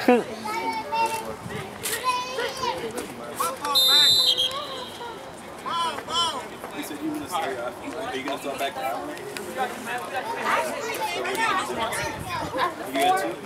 You said you were going to start off. Are you going to start back down? So what are you going to do? You got two?